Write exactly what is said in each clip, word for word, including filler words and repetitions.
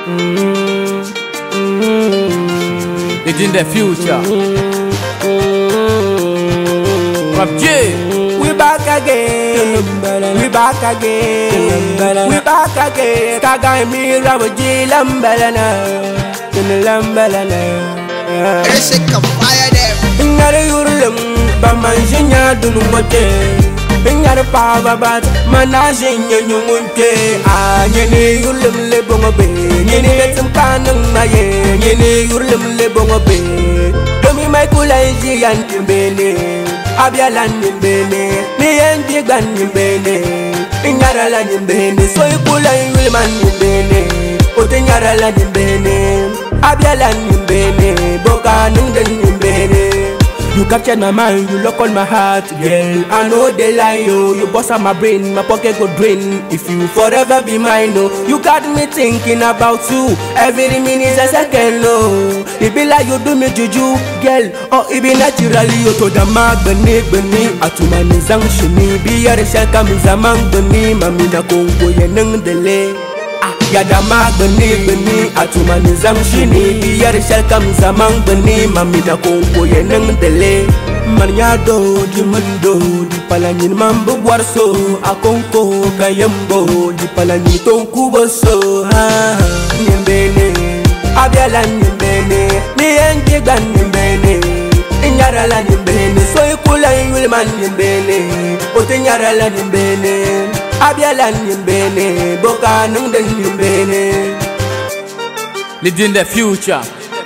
It's in the future. Rap J. We back again. We back again. We back again. Kaga mi Rabaji Lambalana. Lambalana. Ese can fire them. Ingare yurum bamanjinya dunumate. Ingare pava bat manajinya nyungunte. Ah nyeni yurum le bongobe. Nyeni betum kanung maye. Nyeni yurum le bongobe. Domi mai kulaiji yantimbele. Abialan nimbele, ni endi gan nimbele, inyarala nimbele, so ikula wilman nimbele, otenyarala nimbele, abialan nimbele, boka nungden nimbele. You captured my mind, you lock on my heart, girl. I know they lie, yo. You bust out my brain, my pocket go drain. If you forever be mine, no. You got me thinking about you every minute a second, no. It be like you do me juju, girl. Or it be naturally, you to the mag, beni, beni. Atumani zang shini, be a reshaka mizamang beni, mamina kongo yeneng dele. Yada mag beni beni atumani zam shini biyar shalkam zamang beni mamina kongo yeneng dele Mariado di mando di palanyin mambo warso akonko kayembo di palanyi tonku boso ha nyembene abiala nyembene ni enje gan nyembene inyarala nyembene so ikula yulman nyembene otenyarala nyembene Abialan nimbene, boka nungden nimbene. Live in the future.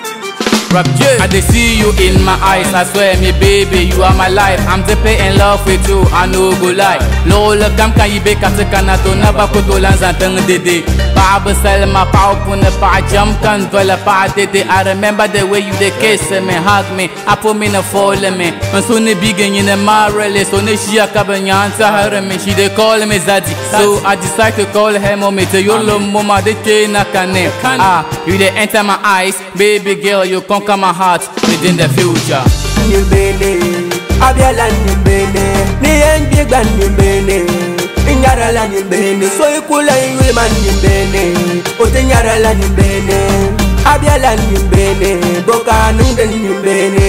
Rap J. I dey see you in my eyes, I swear me baby, you are my life. I'm deeply in love with you, I no go lie. Lola kam kan yibe katekana to na bako to lanzanteng dede. Pa beselma pa opune pa jam kan vela pa dede. I remember the way you dey kiss me, hug me, I put me na fall me. When so ne begin in the marele, so ne she akabanyanta her me, she dey call me Zaddy. So I decide to call her mommy to your mama de na kane. Ah, you dey enter my eyes, baby girl, you come Conquer my heart within the future. Nimbene, abiala nimbene, ni enje gan nimbene, inyarala nimbene, so ikula yulman nimbene, otenyarala nimbene, abiala nimbene, boka nungden nimbene.